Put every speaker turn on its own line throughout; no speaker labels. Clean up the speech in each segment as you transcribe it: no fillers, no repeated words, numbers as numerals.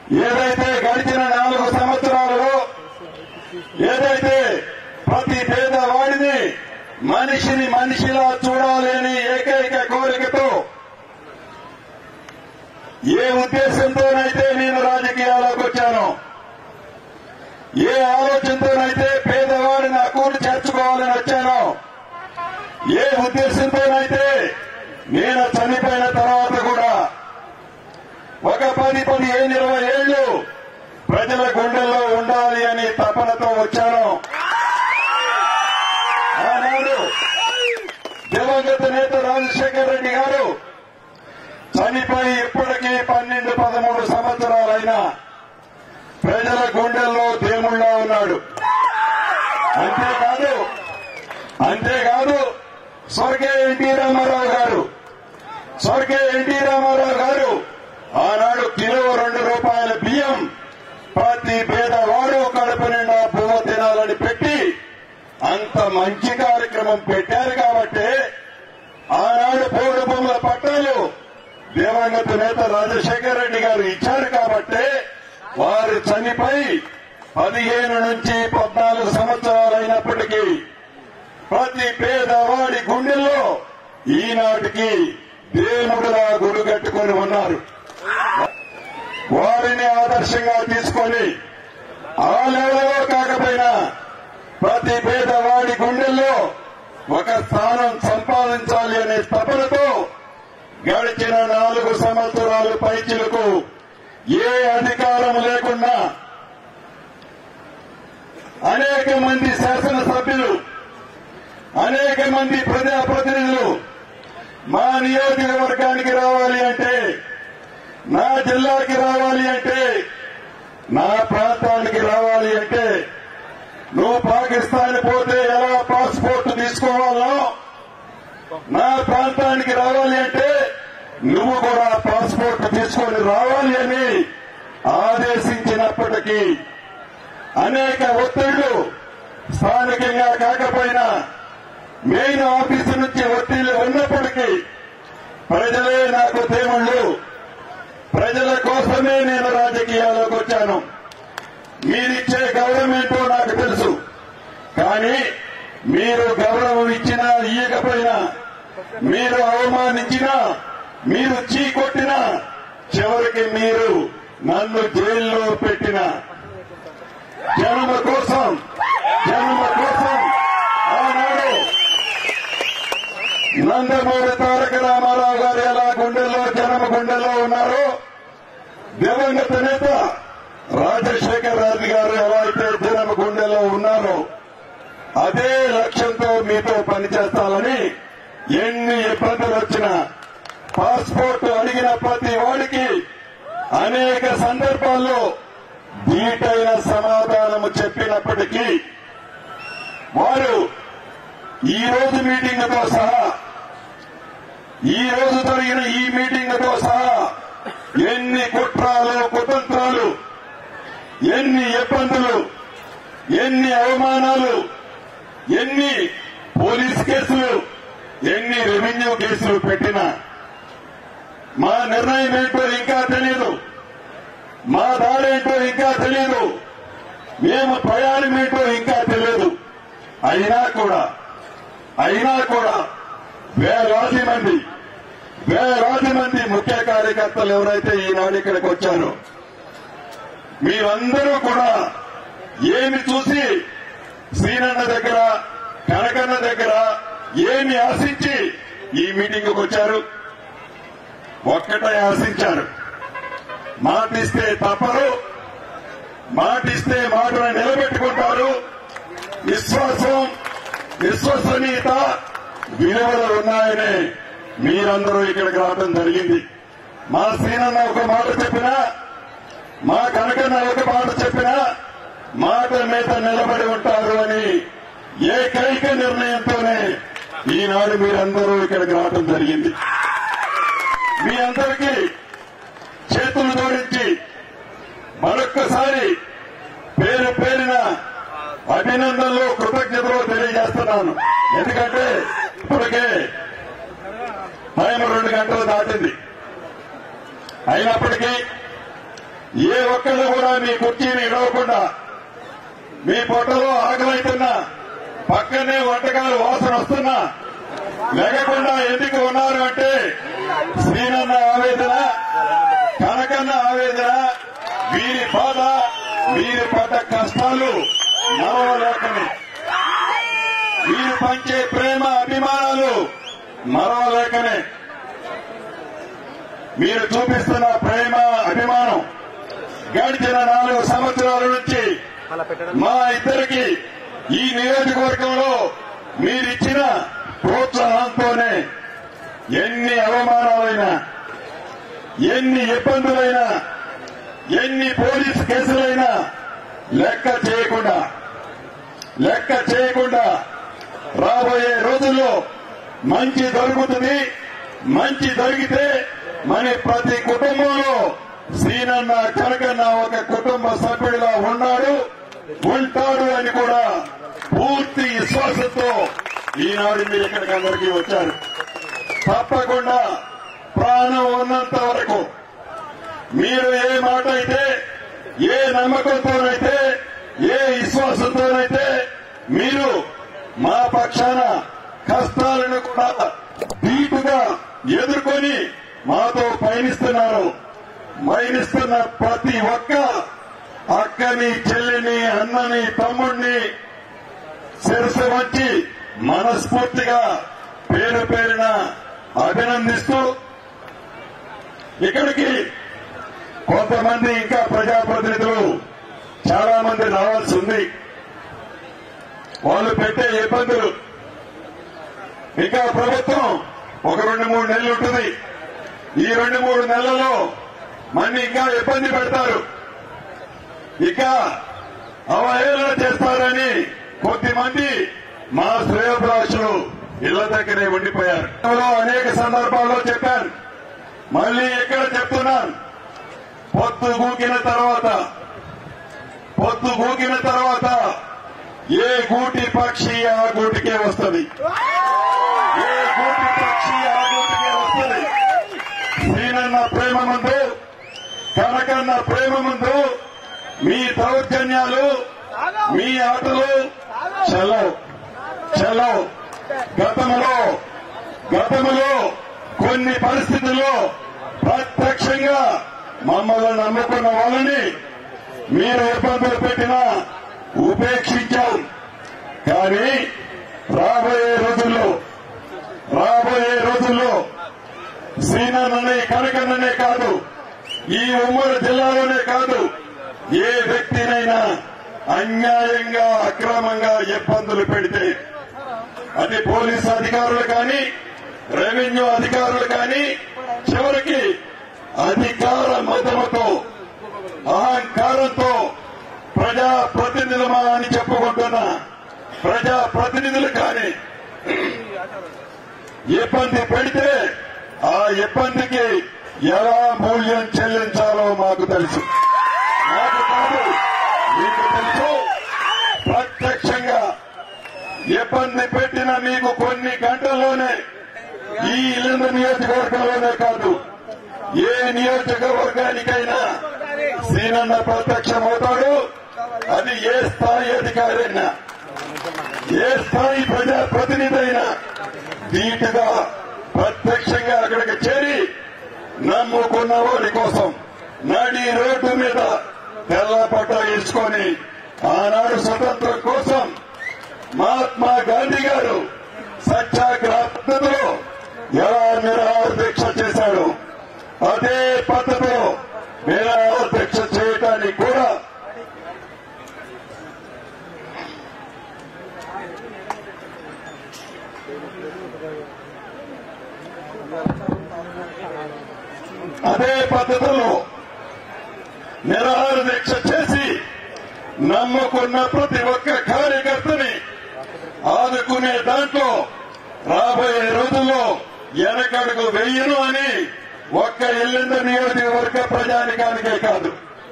ఏదైతే గడిచిన 4 సంవత్సరాలలో ఏదైతే ప్రతి పేదవాడిని మనిషిని మనిషిలా చూడాలి అని ఏకైక కోరికతో ఏ ఉద్దేశంతోనైతే నేను రాజకీయాల్లోకి వచ్చానో, ఏ ఆలోచనతోనైతే పేదవాడిని హక్కులు చేర్చుకోవాలని వచ్చానో, ఏ ఉద్దేశంతోనైతే నేను చనిపోయిన తర్వాత కూడా ఒక 10-15 20 ఏళ్లు ప్రజల గుండెల్లో ఉండాలి అని తపనతో వచ్చాను. ఆనాడు దివంగత నేత రాజశేఖర రెడ్డి గారు చనిపోయి ఇప్పటికీ 12-13 సంవత్సరాలైనా ప్రజల గుండెల్లో దేవుళ్లా ఉన్నాడు. అంతేకాదు స్వర్గీయ ఎన్టీ రామారావు గారు ఆనాడు కిలో 2 రూపాయల బియ్యం ప్రతి పేదవాడు కడుపు నిండా బువ్వ తినాలని పెట్టి అంత మంచి కార్యక్రమం పెట్టారు కాబట్టి ఆనాడు పోడు భూముల పట్టాలు దివంగత నేత రాజశేఖర రెడ్డి గారు ఇచ్చారు కాబట్టి వారు చనిపోయి 15 నుంచి 14 సంవత్సరాలైనప్పటికీ ప్రతి పేదవాడి గుండెల్లో ఈనాటికి దేవుడులా గుడి కట్టుకొని ఉన్నారు. వారిని ఆదర్శంగా తీసుకొని ఆ లెవెల్లో కాకపోయినా ప్రతి పేదవాడి గుండెల్లో ఒక స్థానం సంపాదించాలి అనే తపనతో గడిచిన 4 సంవత్సరాలు పైచిలకు ఏ అధికారం లేకుండా అనేక మంది శాసనసభ్యులు, అనేక మంది ప్రజాప్రతినిధులు మా నియోజకవర్గానికి రావాలి అంటే, నా జిల్లాకి రావాలి అంటే, నా ప్రాంతానికి రావాలి అంటే నువ్వు పాకిస్తాన్ పోతే ఎలా పాస్పోర్ట్ తీసుకోవాలో, నా ప్రాంతానికి రావాలి అంటే నువ్వు కూడా పాస్పోర్ట్ తీసుకొని రావాలి అని ఆదేశించినప్పటికీ అనేక ఒత్తిళ్లు స్థానికంగా కాకపోయినా మెయిన్ ఆఫీసు నుంచి ఒత్తిళ్లు ఉన్నప్పటికీ ప్రజలే నాకు దేవుళ్ళు, ప్రజల కోసమే నేను రాజకీయాల్లోకి వచ్చాను. మీరిచ్చే గౌరవం ఏంటో నాకు తెలుసు. కానీ మీరు గౌరవం ఇచ్చినా ఇయ్యకపోయినా, మీరు అవమానించినా, మీరు చీకొట్టినా, చివరికి మీరు నన్ను జైల్లో పెట్టిన జన్మ కోసం ఆనాడు నందమూరి తారక రామారావు గారు ఎలా జనమ గుండెల్లో ఉన్నారో, దివంగత నేత రాజశేఖర రెడ్డి గారు ఎలా అయితే జనమ గుండెల్లో ఉన్నారో అదే లక్ష్యంతో మీతో పనిచేస్తానని ఎన్ని ఇబ్బందులు వచ్చినా పాస్పోర్ట్ అడిగిన ప్రతి వాడికి అనేక సందర్భాల్లో ధీటైన సమాధానము చెప్పినప్పటికీ వారు ఈ రోజు మీటింగ్తో సహా, ఈ రోజు జరిగిన ఈ మీటింగ్తో సహా ఎన్ని కుట్రాలు, కుతంత్రాలు, ఎన్ని ఇబ్బందులు, ఎన్ని అవమానాలు, ఎన్ని పోలీస్ కేసులు, ఎన్ని రెవెన్యూ కేసులు పెట్టినా మా నిర్ణయం ఏంటో ఇంకా తెలియదు, మా దాడేంటో ఇంకా తెలియదు, మేము ప్రయాణం ఏంటో ఇంకా తెలియదు. అయినా కూడా వేలాది మంది ముఖ్య కార్యకర్తలు ఎవరైతే ఈనాడు ఇక్కడికి వచ్చారో మీరందరూ కూడా ఏమి చూసి శ్రీనన్న దగ్గర, కనకన్న దగ్గర ఏమి ఆశించి ఈ మీటింగ్కి వచ్చారు? ఒక్కటే ఆశించారు, మాటిస్తే తప్పరు, మాటిస్తే మాటను నిలబెట్టుకుంటారు, విశ్వసనీయత, విలువలు ఉన్నాయని మీరందరూ ఇక్కడికి రావడం జరిగింది. మా శ్రీనన్న ఒక మాట చెప్పినా, మా కనకన్న ఒక మాట చెప్పినా మాట మీద నిలబడి ఉంటారు అని ఏకైక నిర్ణయంతోనే ఈనాడు మీరందరూ ఇక్కడికి రావడం జరిగింది. మీ అందరికీ చేతులు జోడించి మరొక్కసారి పేరు పేరిన అభినందనలు, కృతజ్ఞతలు తెలియజేస్తున్నాను. ఎందుకంటే ఇప్పటికే టైం 2 గంటలు దాటింది. అయినప్పటికీ ఏ ఒక్కళ్ళు కూడా మీ కుర్చీని ఇడవకుండా మీ పొట్టలో ఆకలైతున్నా పక్కనే వంటకాలు వాసన వస్తున్నా లేకుండా ఎందుకు ఉన్నారు అంటే శ్రీనన్న ఆవేదన, కనకన్న ఆవేదన, వీరి బాధ, వీరి పడ్డ కష్టాలు మరవలేకనే, వీరు పంచే ప్రేమ అభిమానాలు మరవలేకనే, మీరు చూపిస్తున్న ప్రేమ అభిమానం గడిచిన 4 సంవత్సరాల నుంచి మా ఇద్దరికి ఈ నియోజకవర్గంలో మీరిచ్చిన ప్రోత్సాహంతోనే ఎన్ని అవమానాలైనా, ఎన్ని ఇబ్బందులైనా, ఎన్ని పోలీసు కేసులైనా లెక్క చేయకుండా రాబోయే రోజుల్లో మంచి జరుగుతుంది. మంచి జరిగితే మన ప్రతి కుటుంబంలో శ్రీనన్న కనకన్న ఒక కుటుంబ సభ్యుడిలా ఉంటాడు అని కూడా పూర్తి విశ్వాసంతో ఈనాడు మీరు ఇక్కడికి అందరికీ వచ్చారు. తప్పకుండా ప్రాణం ఉన్నంత వరకు మీరు ఏ మాట అయితే, ఏ నమ్మకంతోనైతే, ఏ విశ్వాసంతోనైతే మీరు మా పక్షాన కష్టాలను కూడా ధీటుగా ఎదుర్కొని మాతో పయనిస్తున్న ప్రతి ఒక్క అక్కని, చెల్లిని, అన్నని, తమ్ముడిని శిరస్సు వచ్చి మనస్ఫూర్తిగా పేరు పేరున అభినందిస్తూ ఇక్కడికి కొంతమంది ఇంకా ప్రజాప్రతినిధులు చాలా మంది రావాల్సి ఉంది. వాళ్ళు పెట్టే ఇబ్బందులు ఇంకా ప్రభుత్వం ఒక 2-3 నెలలు ఉంటుంది. ఈ 2-3 నెలల్లో మన్ని ఇంకా ఇబ్బంది పెడతారు, ఇంకా అవహేళన చేస్తారని కొద్దిమంది మా శ్రేయోభిలాషులు ఇళ్ల దగ్గరే ఉండిపోయారు. అనేక సందర్భాల్లో చెప్పాను, మళ్లీ ఇక్కడ చెప్తున్నాను. పొద్దు గూకిన తర్వాత ఏ గూటి పక్షి ఆ గూటికే వస్తుంది. ఏ గూటి పక్షి ఆ గూటికే వస్తుంది. శ్రీనన్న ప్రేమ ముందు, కనకన్న ప్రేమ ముందు మీ దౌర్జన్యాలు, మీ ఆటలు చెల్లవు. గతంలో కొన్ని పరిస్థితుల్లో ప్రత్యక్షంగా మమ్మల్ని నమ్ముకున్న వాళ్ళని మీరు ఇబ్బందులు పెట్టినా ఉపేక్షించాం. కానీ రాబోయే రోజుల్లో శ్రీనన్ననే, కనకన్ననే కాదు, ఈ ఉమ్మడి జిల్లాలోనే కాదు, ఏ వ్యక్తినైనా అన్యాయంగా, అక్రమంగా ఇబ్బందులు పెడితే అది పోలీసు అధికారులు కానీ, రెవెన్యూ అధికారులు కానీ, చివరికి అధికార మదముతో, అహంకారంతో ప్రజాప్రతినిధులమా అని చెప్పుకుంటున్న ప్రజాప్రతినిధులు కానీ ఇబ్బంది పెడితే ఆ ఇబ్బందికి ఎలా మూల్యం చెల్లించాలో మాకు తెలుసు. నాకు కాదు, మీకు తెలుసు. ప్రత్యక్షంగా ఇబ్బంది పెట్టిన మీకు కొన్ని గంటల్లోనే ఈ ఇల్లందు నియోజకవర్గంలోనే కాదు, ఏ నియోజకవర్గానికైనా శ్రీనన్న ప్రత్యక్షమవుతాడు. అది ఏ స్థాయి అధికారైనా, ఏ స్థాయి ప్రజాప్రతినిధి అయినా ధీటుగా ప్రత్యక్షంగా అక్కడికి చేరి నమ్ముకున్న వారి కోసం నడి రోడ్డు మీద తెల్లపట్ట వేసుకొని ఆనాడు స్వతంత్రం కోసం మహాత్మా గాంధీ గారు సత్యాగ్రహ పద్ధతిలో ఎలా నిరాహార దీక్ష చేశాడు, అదే పద్ధతిలో నిరాహార దీక్ష చేయడానికి కూడా నిరాహార దీక్ష చేసి నమ్ముకున్న ప్రతి ఒక్క కార్యకర్తని ఆదుకునే దాంట్లో రాబోయే రోజుల్లో వెనకడుగు వెయ్యను అని ఒక్క ఇల్లందు నియోజకవర్గ ప్రజానికానికే కాదు,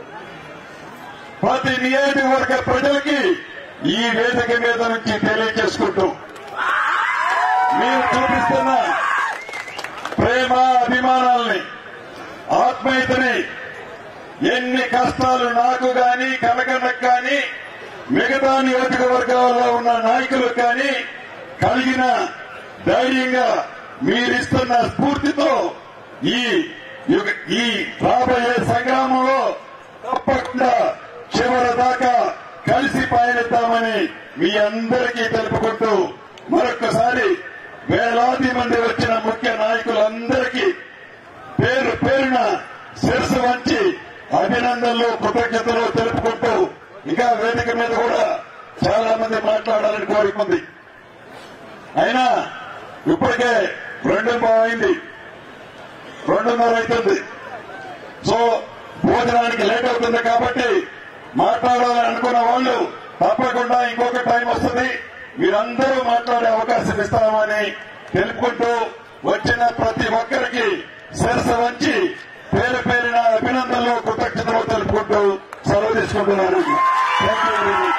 ప్రతి నియోజకవర్గ ప్రజలకి ఈ వేదిక మీద నుంచి తెలియజేసుకుంటూ మీరు చూపిస్తున్న ప్రేమ, అభిమానాల్ని, ఆత్మీయతని ఎన్ని కష్టాలు నాకు గాని కనకన్నకు కానీ మిగతా నియోజకవర్గాల్లో ఉన్న నాయకులకు కానీ కలిగిన ధైర్యంగా మీరిస్తున్న స్ఫూర్తితో ఈ రాబోయే సంగ్రామంలో తప్పకుండా చివరి దాకా కలిసి పయనిద్దామని మీ అందరికీ తెలుపుకుంటూ మరొక్కసారి వేలాది మంది వచ్చిన ముఖ్య నాయకులందరికీ పేరు పేరున శిరస్సు వంచి అభినందనలు కృతజ్ఞతలు తెలుపుకుంటూ ఇంకా వేదిక మీద కూడా చాలా మంది మాట్లాడాలని కోరుకుంది. అయినా ఇప్పటికే 2:30 అయింది, 2:30 అవుతుంది. సో భోజనానికి లేట్ అవుతుంది కాబట్టి మాట్లాడాలని అనుకున్న వాళ్ళు తప్పకుండా ఇంకొక టైం వస్తుంది, మీరందరూ మాట్లాడే అవకాశం ఇస్తామని తెలుపుకుంటూ వచ్చిన ప్రతి ఒక్కరికి శిరస్సు వంచి పేరు పేరిన అభినందనలు కృతజ్ఞతలు తెలుపుకుంటూ సెలవు తీసుకుంటున్నాను. Thank you.